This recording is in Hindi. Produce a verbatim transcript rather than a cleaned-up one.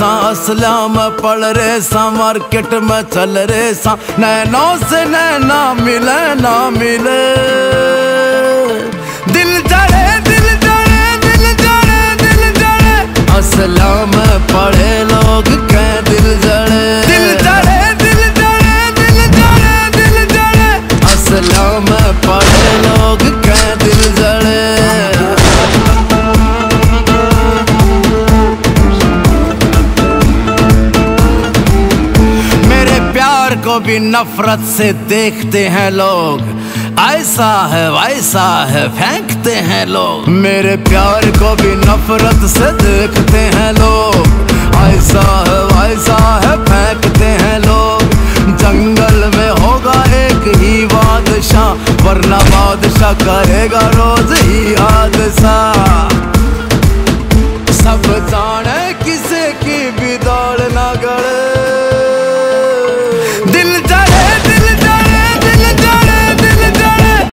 सा असला में पढ़ रहे सा, मार्केट में चल रहे सा, नैनों से नैना मिले ना मिले। दिल जड़े दिल जड़े दिल जड़े दिल जड़े, असला में पढ़े लोग कह दिल जड़े। दिल जड़े दिल जड़े दिल जड़े दिल जड़े, असला में पढ़े लोग कह दिल जड़े। को भी नफरत से देखते हैं लोग, ऐसा है वैसा है फेंकते हैं लोग। मेरे प्यार को भी नफरत से देखते हैं लोग, ऐसा है वैसा है फेंकते हैं लोग। जंगल में होगा एक ही बादशाह, वरना बादशाह करेगा रोज ही हादसा। सब जाने किसी की भी दौड़ ना